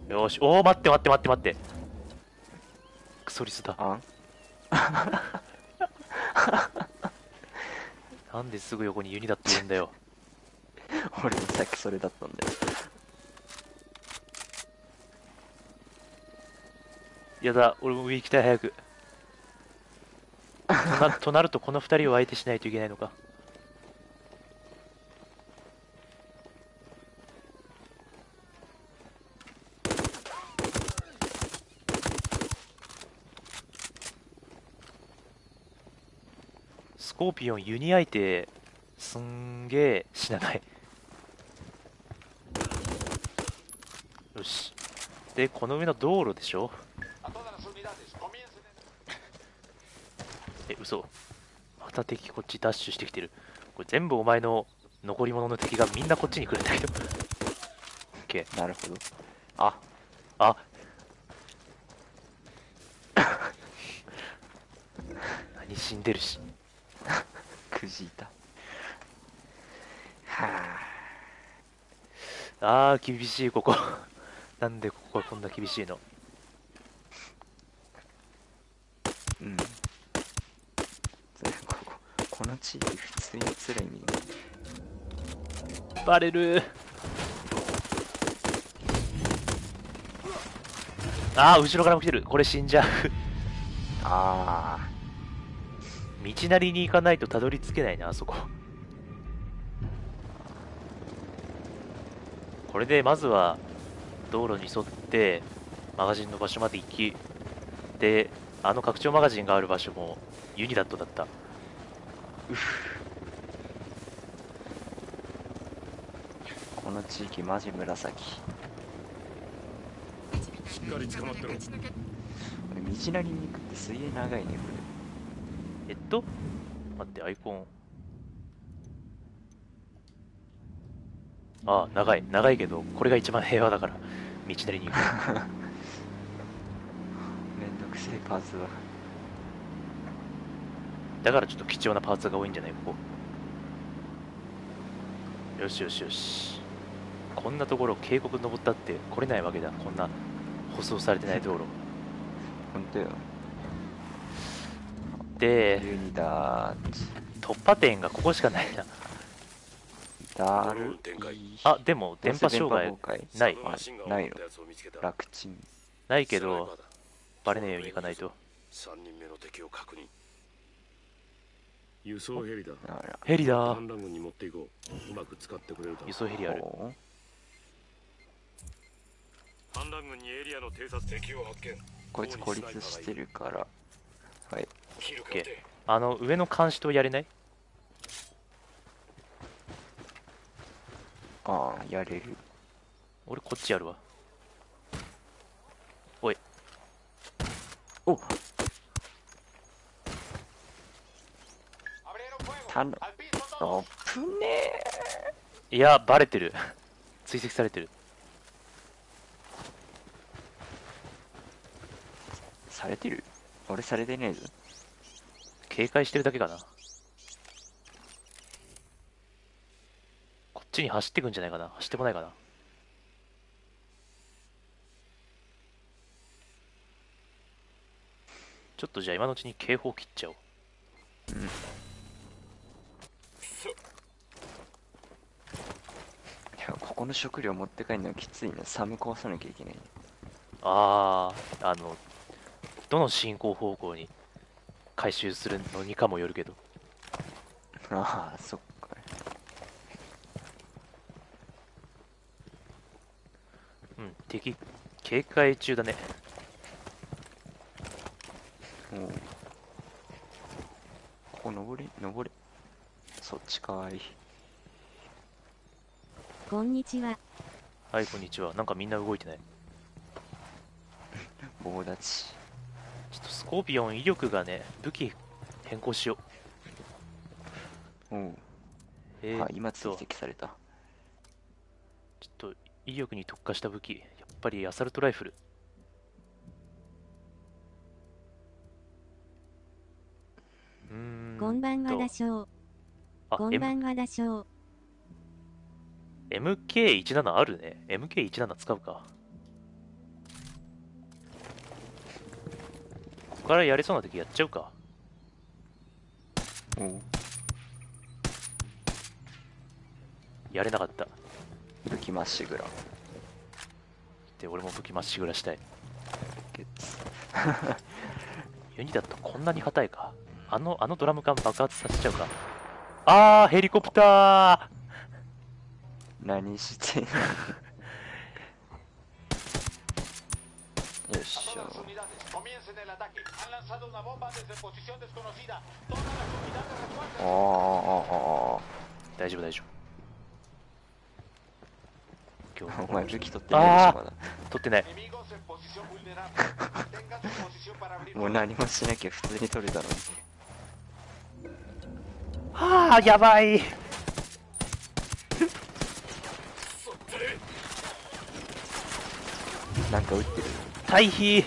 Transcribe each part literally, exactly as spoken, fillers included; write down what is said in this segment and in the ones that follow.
よし。おお、待って待って待って待って。クソリスだ。 あんなんですぐ横にユニだって言うんだよ。 俺もさっきそれだったんだよ。 やだ、俺も上行きたい、早く。となとなるとこの二人を相手しないといけないのか。スコーピオンユニ相手すんげえ死なない。よし。でこの上の道路でしょ。え、嘘。また敵こっちダッシュしてきてる。これ全部お前の残り物の敵がみんなこっちに来るんだけど。オッケー。 なるほど。ああ何死んでるし。 くじいた。はあー厳しいここ。なんでここはこんな厳しいの。 うんそれこここの地域普通に辛いね。 バレる。あー後ろからも来てる。これ死んじゃう。 あ道なりに行かないとたどり着けないな、あそこ。これでまずは道路に沿ってマガジンの場所まで行き、であの拡張マガジンがある場所もユニダットだった。 ーうふこの地域マジ紫。 しっかり捕まってろ。 これ道なりに行くってすげえ長いねこえっと待って、アイコン。ああ長い長いけどこれが一番平和だから道なりに行く。 れめんどくせえパーツは。 だからちょっと貴重なパーツが多いんじゃないここ。よしよしよし。こんなところ渓谷登ったって来れないわけだ。こんな舗装されてない道路ほんとよ。 でユニだー突破点がここしかないな。 だるドローン展開。 あでも電波障害ないあないの楽ちん。 ないけどバレねえようにいかないと。 さんにんめの敵を確認。輸送ヘリだ。 あらヘリだ。 反乱軍に持っていこう。うまく使ってくれるだろう。 輸送ヘリある。 ほ反乱軍にエリアの偵察敵を発見。 うこいつ孤立してるからはいヒルオッケー。あの上の監視塔やれない？ ああやれる。 俺こっちやるわ。おいおたのあぶねいやバレてる。追跡されてる。 ーされてる。俺されてねえぞ。 警戒してるだけかな。こっちに走ってくんじゃないかな。走ってこないかな。ちょっとじゃあ今のうちに警報切っちゃおう。 うんいやここの食料持って帰るのきついな。寒壊さなきゃいけない。 あーあのどの進行方向に回収するのにかもよるけど。 ああそっか。 うん敵警戒中だね。 おうここ登れ登れ。そっちかい。 こんにちは。 はいこんにちは。なんかみんな動いてない。 棒立ち。 ちょっとスコーピオン威力がね武器変更しよう。 おうえー、 あ今追っと跡された。 ちょっと威力に特化した武器、やっぱりアサルトライフル。うーんこんばんはだしょう。 あこんばんはだしょう。 エムケーじゅうなな あるね。エムケーじゅうなな 使うか。 こからやれそうな時やっちゃうか。 おう。 やれなかった。 武器まっしぐら。 で、俺も武器まっしぐらしたい。 ゲッツ。 ユニだとこんなに硬いか。あの、あのドラム缶爆発させちゃうか。あー、ヘリコプタ何してんのよっしゃ。あーあーあーあー。大丈夫大丈夫。今日ーお前武器取ってないでしょまだ。 取ってない。 もう何もしなきゃ普通に取れたのに。 はあ、やばい。 なんか撃ってる。 対比。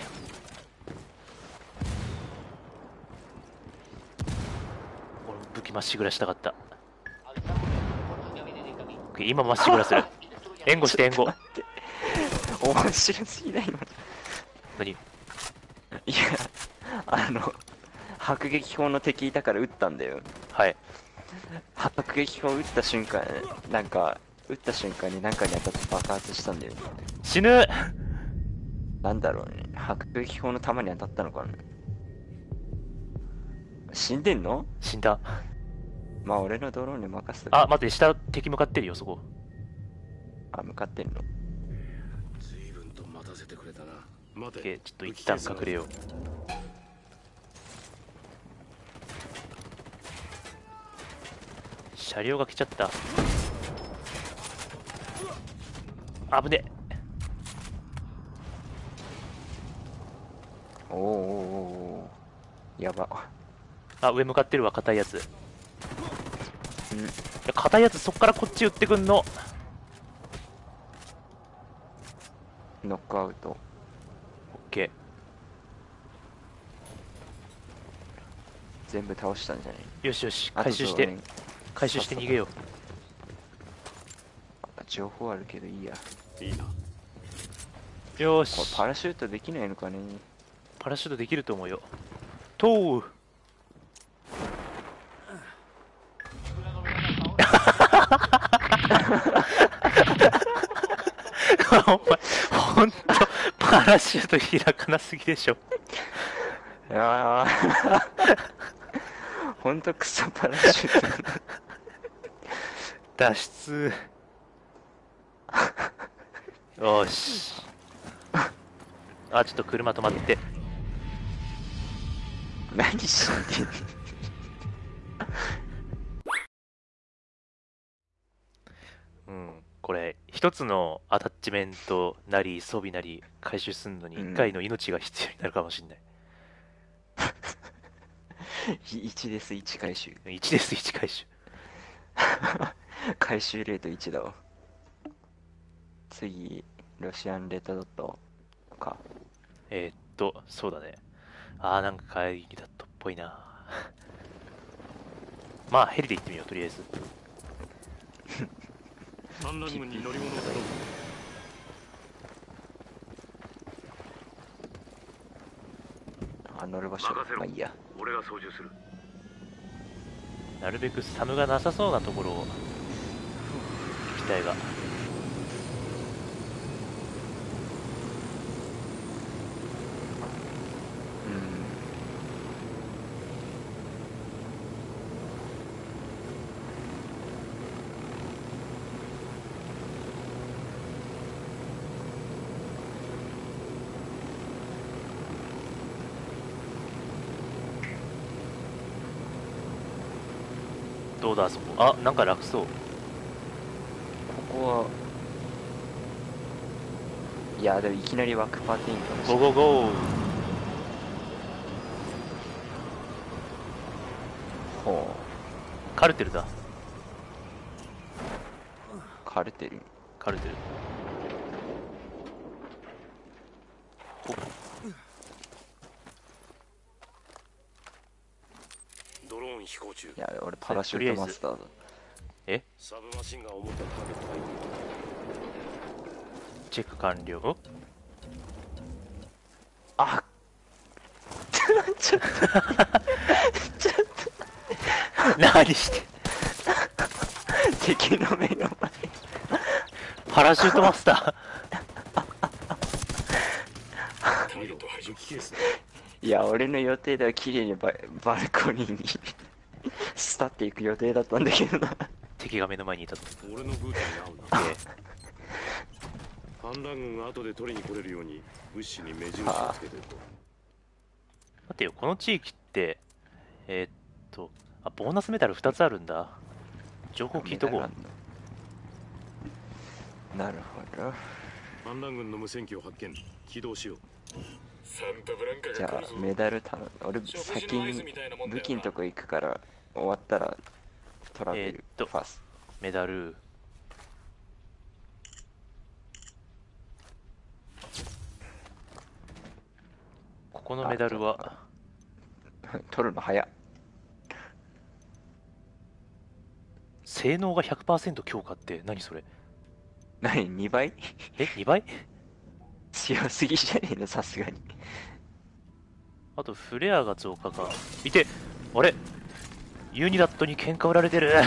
俺も武器まっしぐらしたかった。今まっしぐらする。援護して援護。 面白すぎない今。 何？ いや、あの迫撃砲の敵いたから撃ったんだよ。 はい。 迫撃砲撃った瞬間、なんか撃った瞬間に中に当たって爆発したんだよ。 死ぬ。 なんだろうね、迫撃砲の弾に当たったのかな。死んでんの？ 死んだ。 まあ俺のドローンに任せとけ。 あ、待って、下敵向かってるよ、そこ。 あ、向かってんの。 随分と待たせてくれたな。待て。 オッケー、ちょっと一旦隠れよう。車両が来ちゃった。危ね。 おーおーおーおー、やば。 あ、上向かってるわ、硬いやつ。いうん。 や、硬いやつそっからこっち撃ってくんの。 ノックアウト。 オッケー。 全部倒したんじゃない？ よしよし、 あと回収してそうね、 回収して逃げよう。 情報あるけどいいや。 いいな。 よーこれし。 パラシュートできないのかね。 パラシュートできると思うよ。とう。お前、ほんと、パラシュート開かなすぎでしょ。 いやーほんとクソパラシュート。 脱出。よし。あ、ちょっと車止まって。 何しんでんの。 うん、これ一つのアタッチメントなり装備なり回収するのにうん一回の命が必要になるかもしれない。 いちです、いち回収。 いちですいち回収。 回収レートいちだわ。次、ロシアンレッドドットか。 えー、っとそうだね。あー、なんか会議だったっぽいな。まあヘリで行ってみよう、とりあえず。 反乱軍に乗り物を頼む。 あ、乗る場所。 任せろまあいいや。 俺が操縦する。 なるべくサムがなさそうなところを行きたいが。 うん。 どうだあそこ。あ、なんか楽そう。 ここは、いや、でもいきなりワークパーティーかもしれない。 ゴーゴーゴー。 ほカルテルだ。 う、カルテル。 カルテル。 ドローン飛行中。 いや、俺パラシュートマスターだ。 え、 サブマシンガンを持ったターゲットがいる。 チェック完了。 あちょっとちょっ何してと敵の目の前。 パラシュートマスタータイロと武器ケースだ。 いや俺の予定では綺麗にババルコニーにスタっていく予定だったんだけどな。 敵が目の前にいたと。 俺のブーツに合うな。 で反乱軍が後で取りに来れるように物資に目印をつけてると。 待てよ、この地域ってえーっとあボーナスメダルふたつあるんだ。情報聞いとこう。 なるほど。 反乱軍の無線機を発見。起動しよう。サンタブランカじゃが来るぞ。 あメダル頼む。俺先に武器のとこ行くから終わったらトラベルえーっとファス。 メダルここのメダルは取るの早っ。 性能が ひゃくパーセント 強化って何それ。 何にばいえにばい。 強すぎじゃねえのさすがに。 あとフレアが増加か。見てあれユニダットに喧嘩売られてる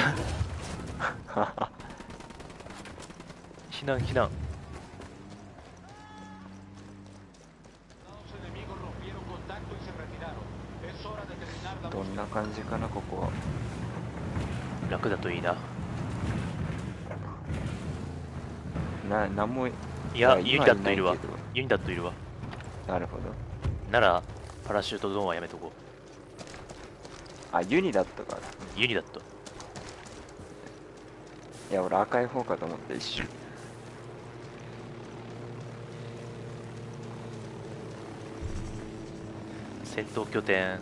避難避難。 どんな感じかなここは。 楽だといいな。 な、なんも。 いやいユニダットいるわ今はないけユニダットいるわ。 どなるほど。 ならパラシュートドーンはやめとこあ、ユニだったから。 う。ユニダットいや、俺赤い方かと思った一瞬。 戦闘拠点。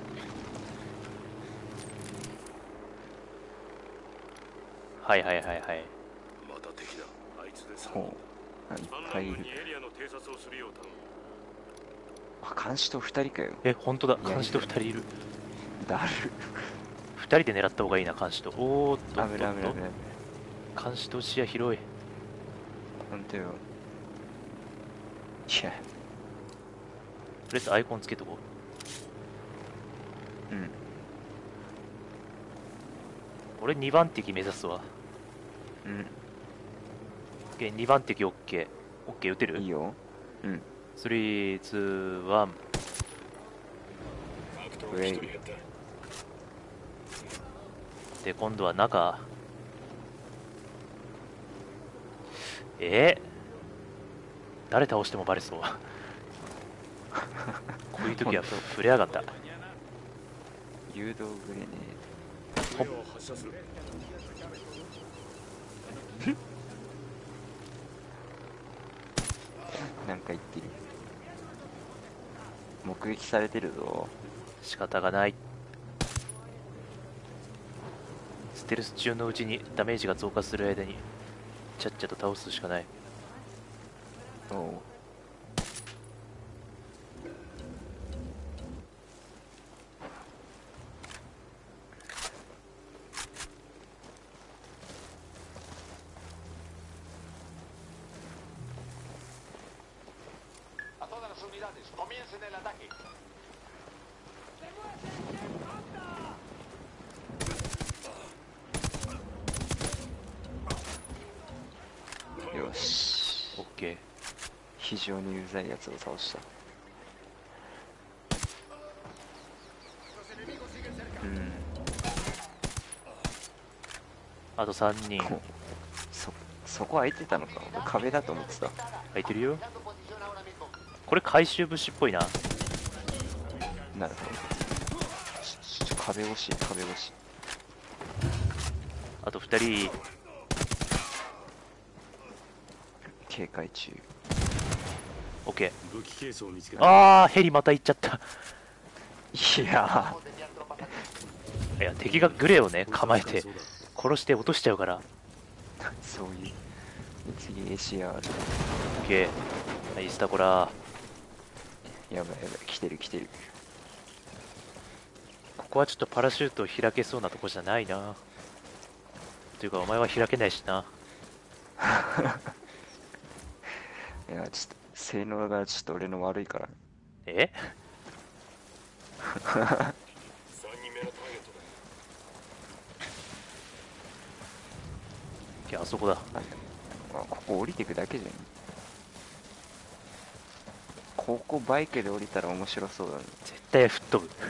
はいはいはいはい。 また敵だ。あいつでさ。 ほう。あいっ反ぱいいる乱軍に。エリアの偵察をするよう頼む。 あ、監視と二人かよ。 え本当だいや監視とふたりいる。 だる。 ふたりで狙った方がいいな監視と。おーっとっと危ない危ないっ危ない。 と監視と視野広い。 ほんとよ。いや、 とりあえずアイコンつけとこう。 うん。 俺にばん敵目指すわ。 うん。 にばん敵 OK。OK 撃てる？ いいよ。うん。 スリー、ツー、ワン。 アクトが一人減った。 で、今度は中。えー、誰倒してもバレそう。こういう時は触れやがった。 誘導グレネこれを発射する。 ーなんか言ってる。目撃されてるぞ。 仕方がない。ステルス中のうちにダメージが増加する間にちゃっちゃと倒すしかない。 おう。 A todas las unidades, comiencen el ataque. よし。 OK。 非常にうざいやつを倒した。うん。 あとさんにんこそそこ空いてたのか。俺壁だと思ってた。 空いてるよ。これ回収物資っぽいな。 なるほど。ちょちょ壁欲しい壁欲しい。 あとふたり。 警戒中。 OK。 武器ケースを見つけた。 あーヘリまた行っちゃった。 いやいや敵がグレーをね構えてそうだ。 殺して落としちゃうから。 ーそういう。次 エーシーアール。 OK。はいスタコラ。 やばいやばい来てる来てる。 ここはちょっとパラシュート開けそうなとこじゃないな。というかお前は開けないしな。 いやちょっと性能がちょっと俺の悪いから。 えさんにんめのターゲットだ。 いや、あそこだ。 あここ降りてくだけじゃん。ここバイクで降りたら面白そうだね。 絶対吹っ飛ぶ。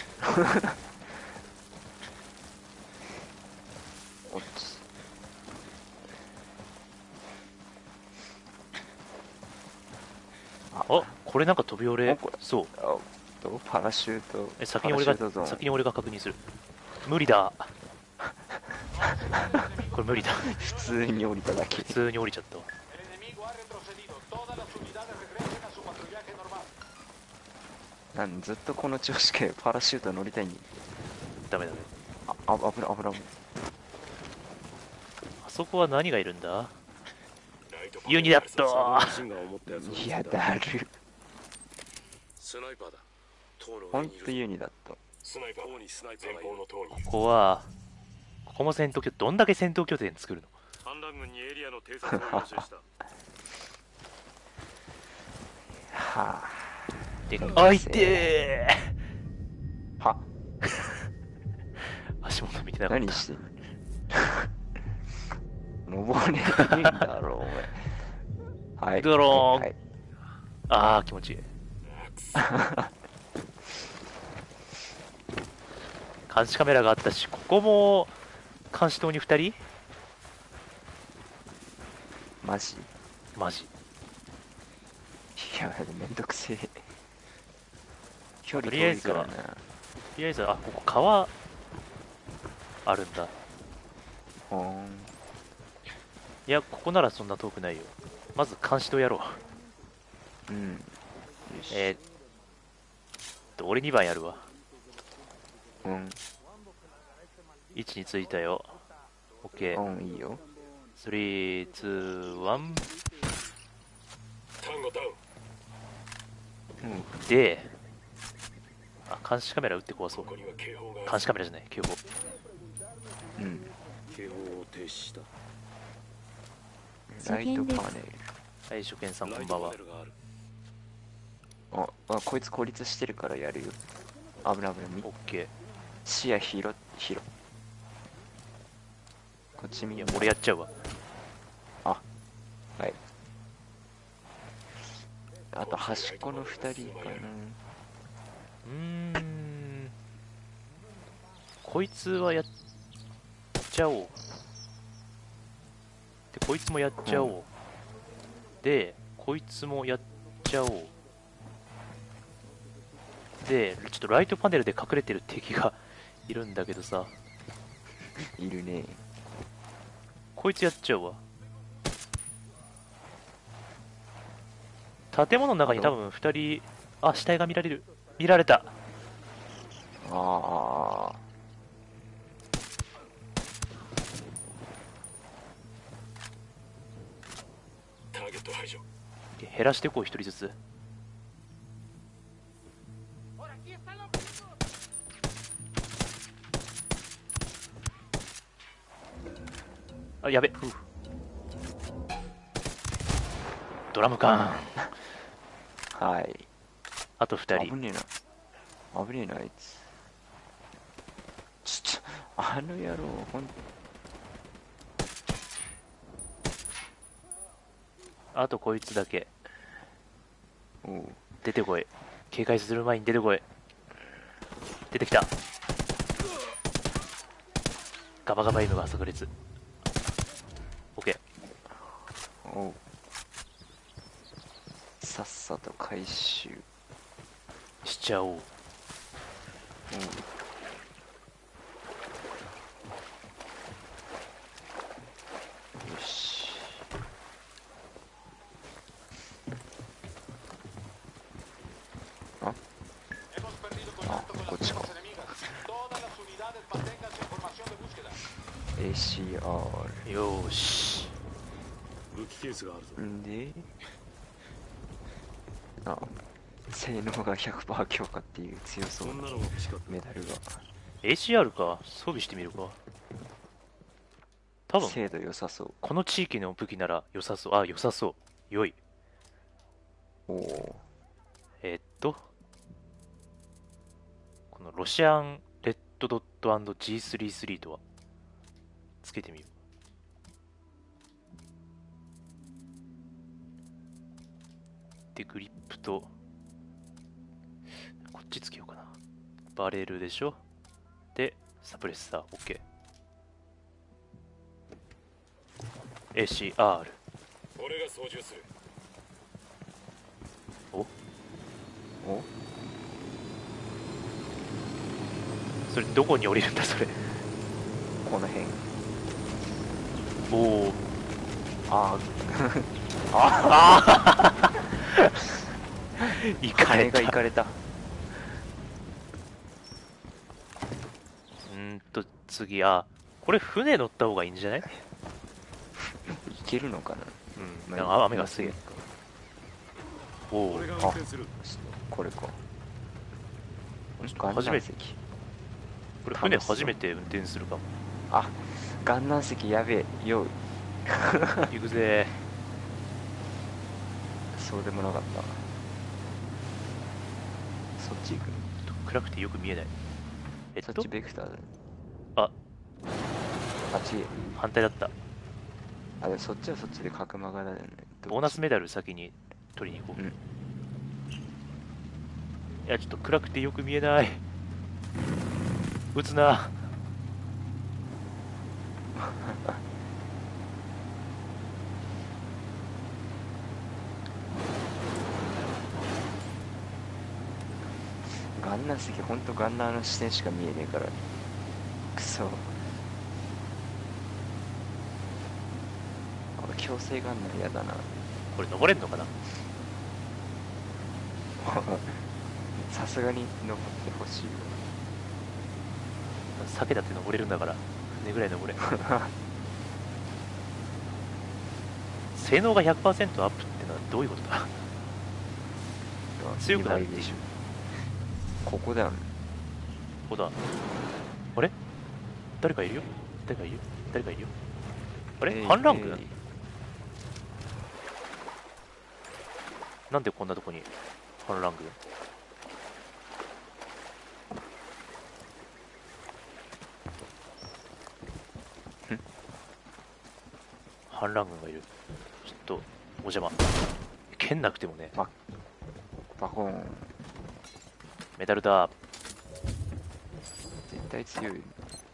おっちあ、これなんか飛び降れおこれそう。 あとパラシュートえ、先に俺がパラシュートゾーン先に俺が確認する。無理だ。これ無理だ。 普通に降りただけ。 普通に降りちゃったわ。 El enemigo ha retrocedido. Todas las unidades regresen a su patrullaje normal. なんずっとこの調子でパラシュート乗りたいんだ。 ダメダメ。 あ、あ危ない危ない危あそこは何がいるんだ？ ライトパネルユニだっとサブマシンガンを持ったやつを見つない。いやけた。 だる。 スナイパーだ。塔のほんと上にいる。 ユニだった。 スナイパー。塔にスナイパーがいる。前方の塔にいる。 ここは、ここも戦闘拠どんだけ戦闘拠点作るの？ 反乱軍にエリアの偵察を要請した。 はで、あいてあ。はー足元見てなかった。 何してんの登れないんだろう、お前。はい。 ドローンはいはいあー、気持ちいい。監視カメラがあったし、ここも監視塔にふたり？ マジマジ。 いや、めんどくせえ。距離とりあえずは遠いからな。 とりあえず、あ、ここ川あるんだ。 ほーん。 いや、ここならそんな遠くないよ。まず監視塔やろう。 うん。よし。 えー、っと、俺にばんやるわ。 うん。 位置についたよ。OK。 うん、いいよ。 スリー、ツー、ワン。 タンゴダウン。 うん。 で、あ、監視カメラ撃って壊そうこ。こには警報がある。 監視カメラじゃない、警報。 うん。 警報を停止した。 ライトパネル。 はい、初見さんこライトんばんは。 パネルがある。 あ、あ、こいつ孤立してるからやるよ。危ない危ない。み OK。 視野広、広。こっち見いや、俺やっちゃうわ。 はい。あと端っこの二人かな。 うーん。こいつはやっちゃおう。で、こいつもやっちゃおう。で、こいつもやっちゃおう。で、ちょっとライトパネルで隠れてる敵がいるんだけどさ、 いるね。 こいつやっちゃうわ。建物の中に多分ふたり、あ、死体が見られる。見られた。 ああ。 ターゲット排除。 で減らしてこう、一人ずつ。あ、やべ。ふうドラム缶。 はい。 あとふたり。 危ねえな。危ねえな、あいつ。ちょっと、あの野郎、ほんあとこいつだけ。 おう。 出てこい。警戒する前に出てこい。出てきた。ガバガバ M が炸裂。OK。 おう。さっさと回収。 しちゃおう。 おう。よし。あ Hemos perdido Ah, contacto con las coche. fuerzas enemigas. Todas las unidades manténganse en formación de búsqueda. エーシーアーよーし。 武器ケースがあるぞ。 ル。んで、あ、性能が ひゃくパーセント 強化っていう強そうんなそなのが欲しかった。 メダルが。 エーシーアール か。装備してみるか。多分、 精度良さそう。 この地域の武器なら良さそう。あ、良さそう。良い。 おお。 えーっと。 のロシアンレッドドット ジースリースリー とはつけてみよう。でグリップとこっちつけようかな。バレルでしょ。でサプレッサー OK。 エーシーアール。 俺が操縦する。 おおそれどこに降りるんだそれ。 この辺。 おおあああ行あ、羽かれた。 が行かれた。 うーんと次、あこれ船乗った方がいいんじゃない？ いけるのかな。 うん、 まなんか雨がすげえ。おお俺が運転する。 これか。 初めてて。 これ船楽しそう初めて運転するかも。 あ、ガンナン席やべえ。よい。 行くぜ。 そうでもなかった。そっち行くの。 暗くてよく見えない。えっとそっちベクターだね。 ああっち。 反対だった。 あ、でもそっちはそっちで角曲がだよね。 ボーナスメダル先に取りに行こう。 うんいやちょっと暗くてよく見えない。撃つな。 ガンナー席、ほんとガンナーの視点しか見えねえから。くそ。あ、強制ガンナー嫌だな。 これ登れんのかな。 さすがに登ってほしい酒だって登れるんだから船ぐらい登れ。 わ。 性能が ひゃくパーセント アップってのはどういうことだ。強くなるっていう。 ここだよね。 ここだ。あれ誰かいるよ。誰かいるよ。誰かいるよ。あれ、 えい反乱軍、 えいなんでこんなとこに反乱軍。反乱軍がいる。ちょっとお邪魔。剣なくてもね。 ババコーン。 メダルだ。 絶対強い。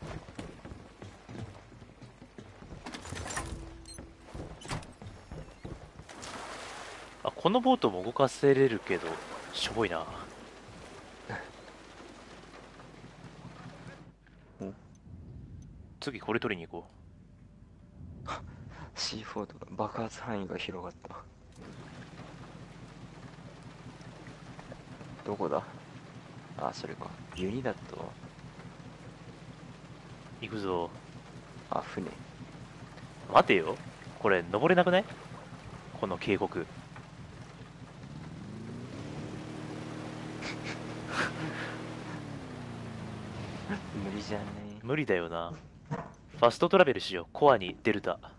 あ、このボートも動かせれるけどしょぼいな。 お次これ取りに行こシーフォー とか爆発範囲が広がった。どこだ。あ、それか。ユニだと。 う。行くぞ。 あ、船。 待てよ、これ登れなくない？この渓谷。 無理じゃね無理だよな。ファストトラベルしよう。コアにデルタ。